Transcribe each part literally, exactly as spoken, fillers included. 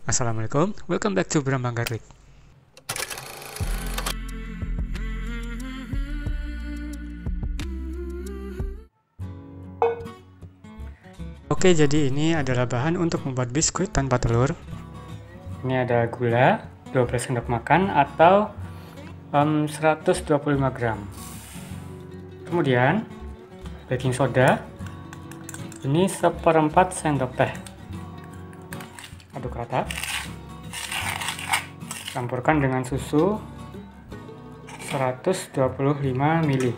Assalamualaikum, welcome back to Brambang Garlic. Oke, jadi ini adalah bahan untuk membuat biskuit tanpa telur. Ini ada gula dua belas sendok makan atau um, seratus dua puluh lima gram. Kemudian baking soda ini seperempat sendok teh. Aduk rata, campurkan dengan susu seratus dua puluh lima mililiter.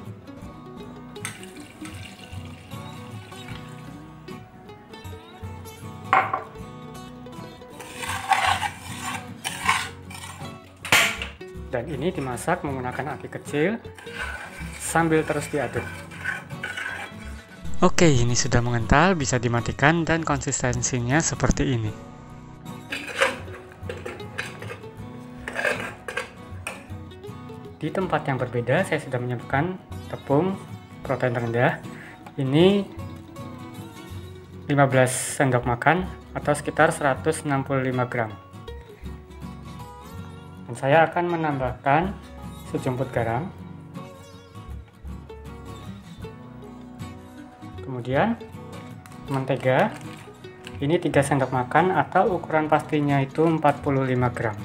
Dan ini dimasak menggunakan api kecil sambil terus diaduk. Oke, ini sudah mengental, bisa dimatikan dan konsistensinya seperti ini. Di tempat yang berbeda saya sudah menyiapkan tepung protein rendah. Ini lima belas sendok makan atau sekitar seratus enam puluh lima gram. Dan saya akan menambahkan sejumput garam. Kemudian mentega. Ini tiga sendok makan atau ukuran pastinya itu empat puluh lima gram.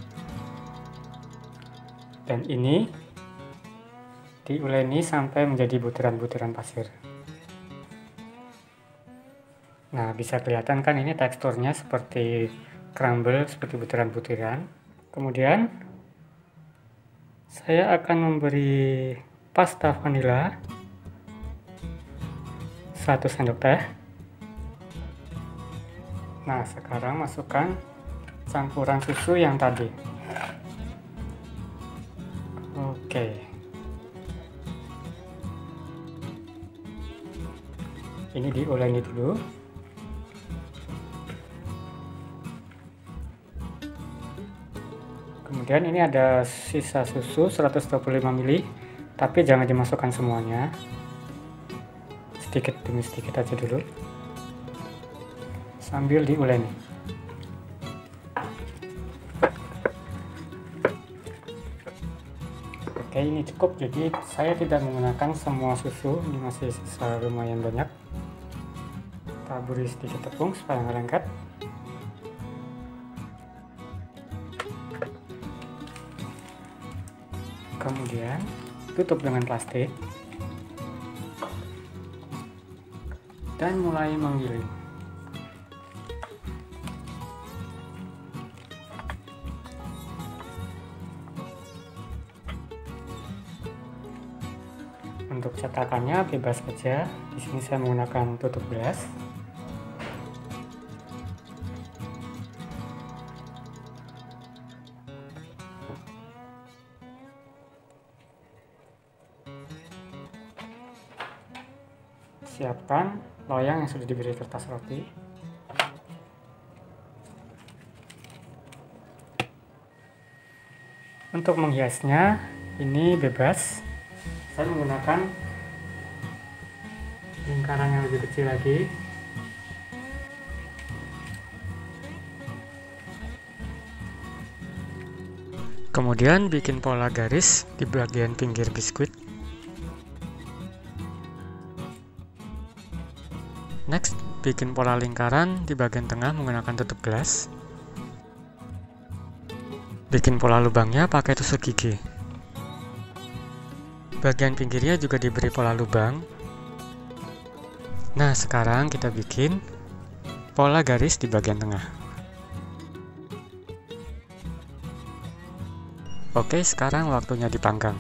Dan ini diuleni sampai menjadi butiran-butiran pasir. Nah, bisa kelihatan kan ini teksturnya seperti crumble, seperti butiran-butiran. Kemudian saya akan memberi pasta vanila satu sendok teh. Nah, sekarang masukkan campuran susu yang tadi. Oke. Ini diuleni dulu. Kemudian ini ada sisa susu seratus dua puluh lima mililiter, tapi jangan dimasukkan semuanya. Sedikit demi sedikit aja dulu. Sambil diuleni. Oke, ini cukup, jadi saya tidak menggunakan semua susu, ini masih sisa lumayan banyak. Taburi sedikit tepung supaya nggak lengket. Kemudian tutup dengan plastik dan mulai menggiling. Untuk cetakannya bebas saja. Di sini saya menggunakan tutup gelas. Siapkan loyang yang sudah diberi kertas roti. Untuk menghiasnya ini bebas. Saya menggunakan lingkaran yang lebih kecil lagi. Kemudian bikin pola garis di bagian pinggir biskuit. Next, bikin pola lingkaran di bagian tengah menggunakan tutup gelas. Bikin pola lubangnya pakai tusuk gigi. Bagian pinggirnya juga diberi pola lubang. Nah, sekarang kita bikin pola garis di bagian tengah. Oke, sekarang waktunya dipanggang.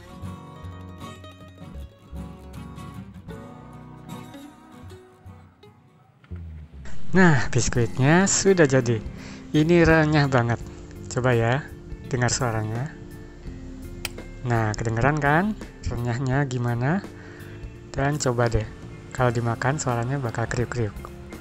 Nah, biskuitnya sudah jadi. Ini renyah banget. Coba ya, dengar suaranya. Nah, kedengeran kan? Renyahnya gimana? Dan coba deh, kalau dimakan suaranya bakal kriuk-kriuk.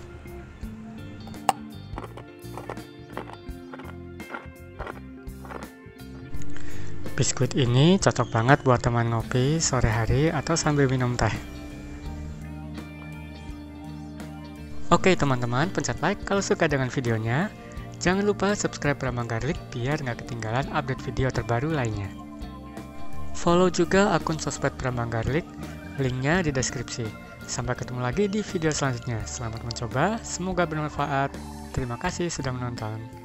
Biskuit ini cocok banget buat teman ngopi sore hari atau sambil minum teh. Oke teman-teman, pencet like kalau suka dengan videonya. Jangan lupa subscribe Brahma Garlic biar nggak ketinggalan update video terbaru lainnya. Follow juga akun sosmed Brahma Garlic, linknya di deskripsi. Sampai ketemu lagi di video selanjutnya. Selamat mencoba, semoga bermanfaat. Terima kasih sudah menonton.